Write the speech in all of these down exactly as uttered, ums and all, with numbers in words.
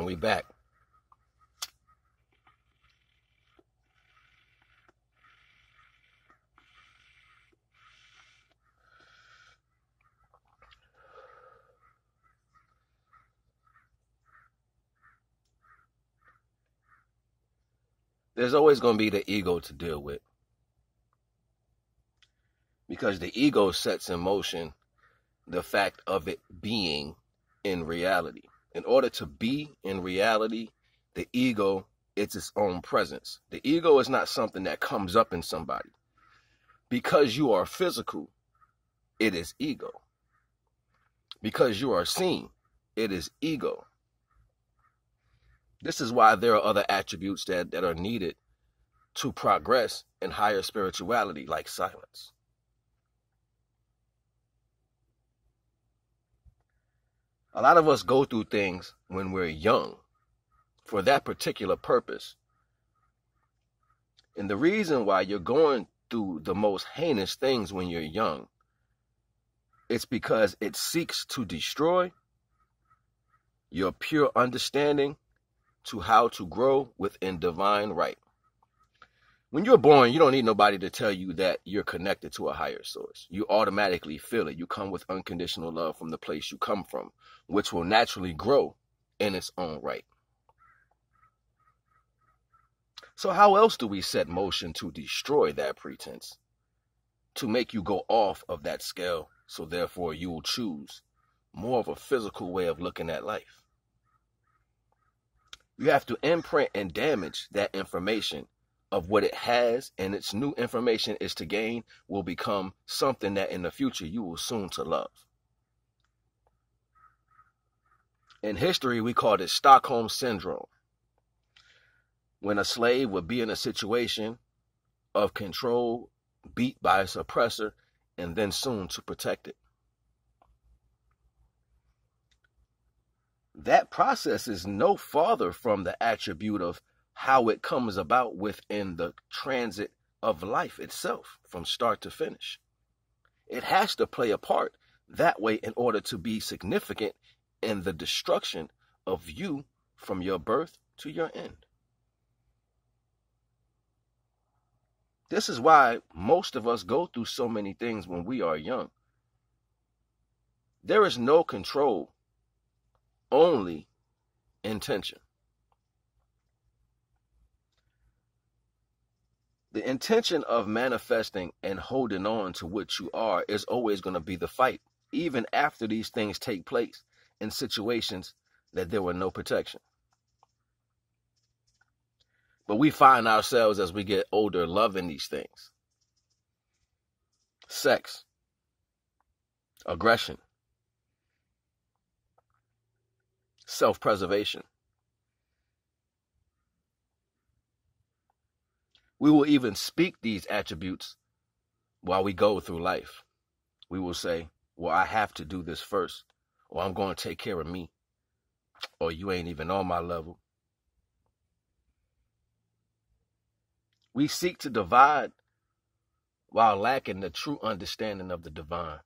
And we back. There's always going to be the ego to deal with. Because the ego sets in motion the fact of it being in reality. In order to be in reality, the ego, it's its own presence. The ego is not something that comes up in somebody. Because you are physical, it is ego. Because you are seen, it is ego. This is why there are other attributes that, that are needed to progress in higher spirituality, like silence. A lot of us go through things when we're young for that particular purpose. And the reason why you're going through the most heinous things when you're young, it's because it seeks to destroy your pure understanding to how to grow within divine right. When you're born, you don't need nobody to tell you that you're connected to a higher source. You automatically feel it. You come with unconditional love from the place you come from, which will naturally grow in its own right. So how else do we set motion to destroy that pretense? To make you go off of that scale, so therefore you will choose more of a physical way of looking at life. You have to imprint and damage that information of what it has, and its new information is to gain will become something that in the future you will soon to love. In history, we call it Stockholm Syndrome. When a slave would be in a situation of control, beat by its oppressor, and then soon to protect it. That process is no farther from the attribute of how it comes about within the transit of life itself, from start to finish. It has to play a part that way in order to be significant in the destruction of you from your birth to your end. This is why most of us go through so many things when we are young. There is no control, only intention. The intention of manifesting and holding on to what you are is always going to be the fight, even after these things take place in situations that there were no protection. But we find ourselves as we get older loving these things. Sex, aggression, self-preservation. We will even speak these attributes while we go through life. We will say, well, I have to do this first, or I'm going to take care of me, or you ain't even on my level. We seek to divide while lacking the true understanding of the divine.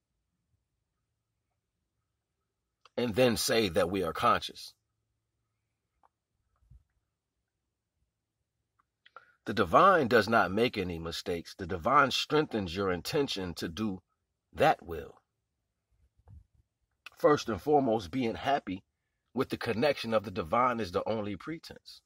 And then say that we are conscious. The divine does not make any mistakes. The divine strengthens your intention to do that will. First and foremost, being happy with the connection of the divine is the only pretense.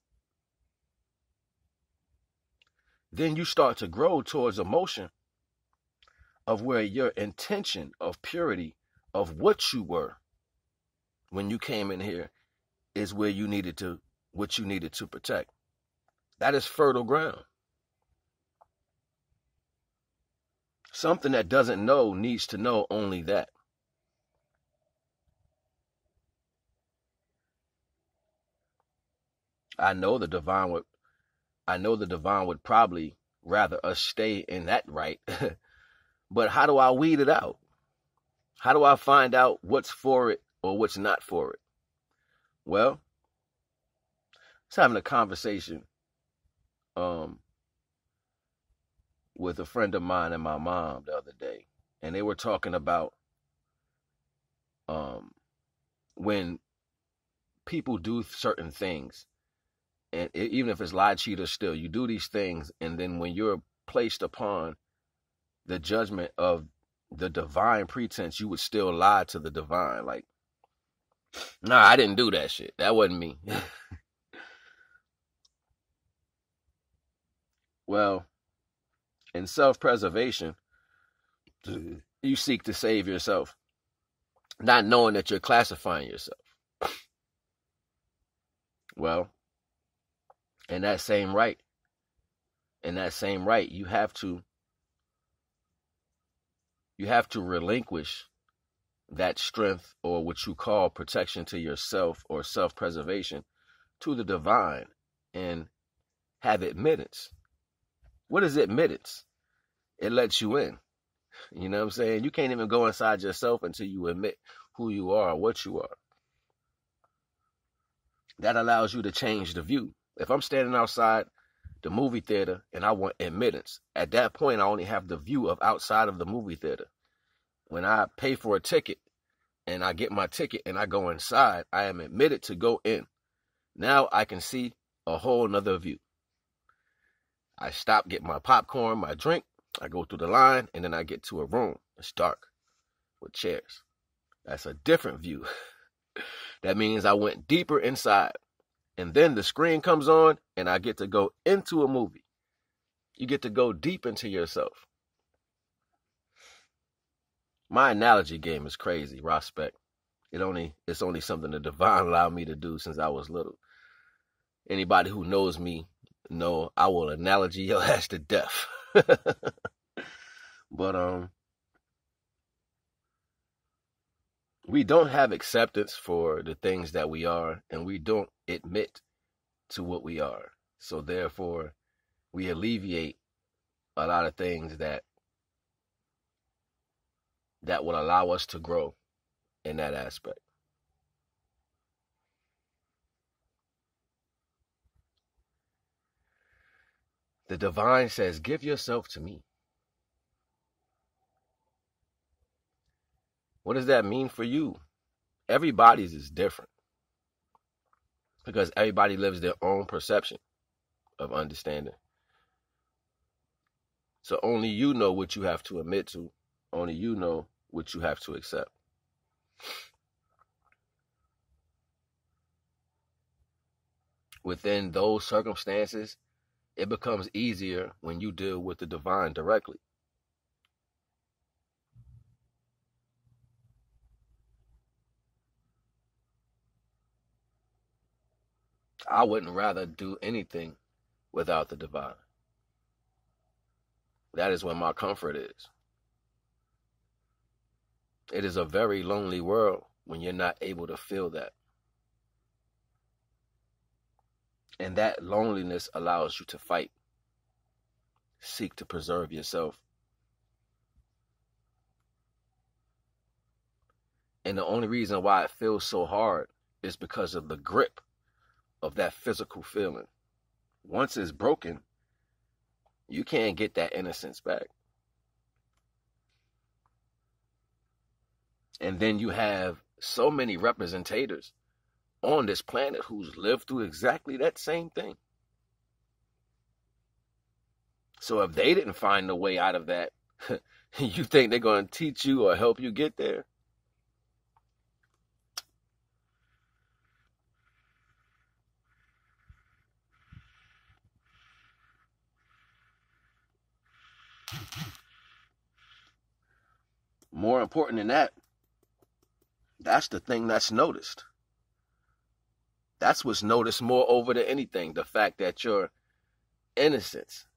Then you start to grow towards a motion of where your intention of purity of what you were when you came in here is where you needed to, what you needed to protect. That is fertile ground. Something that doesn't know needs to know only that. I know the divine would I know the divine would probably rather us stay in that right. But how do I weed it out? How do I find out what's for it or what's not for it? Well, I was having a conversation um, with a friend of mine and my mom the other day. And they were talking about um, when people do certain things, and it, even if it's lie, cheat, or steal, you do these things, and then when you're placed upon the judgment of the divine pretense, you would still lie to the divine. Like, nah, I didn't do that shit. That wasn't me. Well, in self-preservation, you seek to save yourself, not knowing that you're classifying yourself. Well, in that same right, in that same right, you have to, you have to relinquish that strength, or what you call protection to yourself or self-preservation, to the divine, and have admittance. What is admittance? It lets you in. You know what I'm saying? You can't even go inside yourself until you admit who you are, what you are. That allows you to change the view. If I'm standing outside the movie theater and I want admittance, at that point I only have the view of outside of the movie theater. When I pay for a ticket and I get my ticket and I go inside, I am admitted to go in. Now I can see a whole nother view. I stop, get my popcorn, my drink, I go through the line, and then I get to a room. It's dark with chairs. That's a different view. That means I went deeper inside. And then the screen comes on, and I get to go into a movie. You get to go deep into yourself. My analogy game is crazy, respect. It only it's only something the divine allowed me to do since I was little. Anybody who knows me know I will analogy your ass to death. But um we don't have acceptance for the things that we are, and we don't admit to what we are. So therefore, we alleviate a lot of things that that would allow us to grow in that aspect. The divine says, give yourself to me. What does that mean for you? Everybody's is different, because everybody lives their own perception of understanding. So only you know what you have to admit to. Only you know what you have to accept. Within those circumstances, it becomes easier when you deal with the divine directly. I wouldn't rather do anything without the divine. That is where my comfort is. It is a very lonely world when you're not able to feel that. And that loneliness allows you to fight, seek to preserve yourself. And the only reason why it feels so hard is because of the grip of that physical feeling. Once it's broken, you can't get that innocence back. And then you have so many representators on this planet who's lived through exactly that same thing. So if they didn't find a way out of that, you think they're going to teach you or help you get there? More important than that, that's the thing that's noticed. That's what's noticed more over than anything. The fact that your innocence